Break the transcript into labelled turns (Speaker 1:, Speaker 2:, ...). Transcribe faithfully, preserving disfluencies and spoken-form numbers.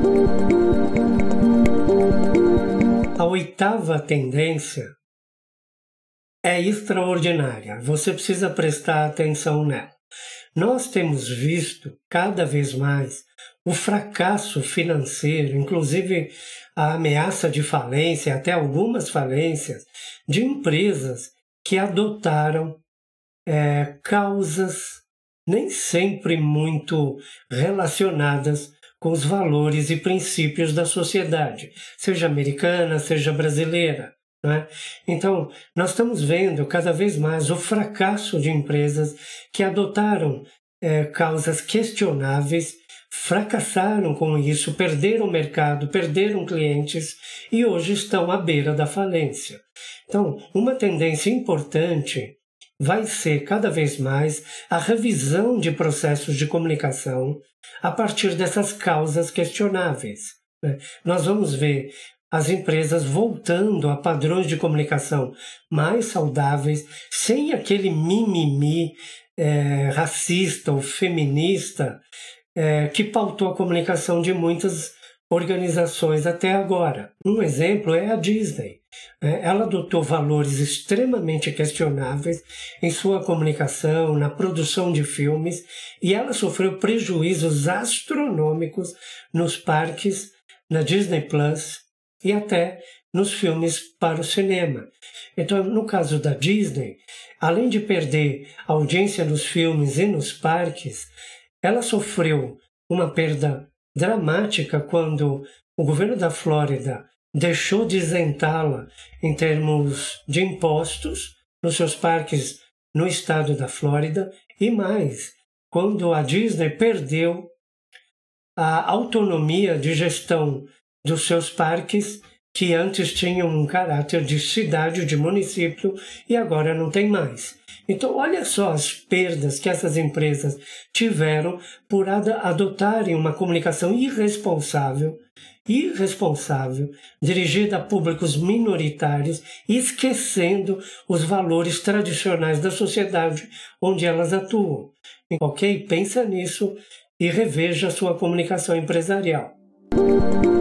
Speaker 1: A oitava tendência é extraordinária. Você precisa prestar atenção nela. Nós temos visto cada vez mais o fracasso financeiro, inclusive a ameaça de falência, até algumas falências, de empresas que adotaram é, causas nem sempre muito relacionadas com os valores e princípios da sociedade, seja americana, seja brasileira. Né? Então, nós estamos vendo cada vez mais o fracasso de empresas que adotaram é, causas questionáveis, fracassaram com isso, perderam mercado, perderam clientes e hoje estão à beira da falência. Então, uma tendência importante vai ser cada vez mais a revisão de processos de comunicação a partir dessas causas questionáveis. Né? Nós vamos ver as empresas voltando a padrões de comunicação mais saudáveis, sem aquele mimimi é, racista ou feminista é, que pautou a comunicação de muitas organizações até agora. Um exemplo é a Disney. Ela adotou valores extremamente questionáveis em sua comunicação, na produção de filmes, e ela sofreu prejuízos astronômicos nos parques, na Disney Plus e até nos filmes para o cinema. Então, no caso da Disney, além de perder audiência nos filmes e nos parques, ela sofreu uma perda dramática quando o governo da Flórida deixou de isentá-la em termos de impostos nos seus parques no estado da Flórida e mais, quando a Disney perdeu a autonomia de gestão dos seus parques que antes tinham um caráter de cidade, de município e agora não tem mais. Então, olha só as perdas que essas empresas tiveram por adotarem uma comunicação irresponsável, irresponsável, dirigida a públicos minoritários, esquecendo os valores tradicionais da sociedade onde elas atuam. Ok? Pensa nisso e reveja a sua comunicação empresarial.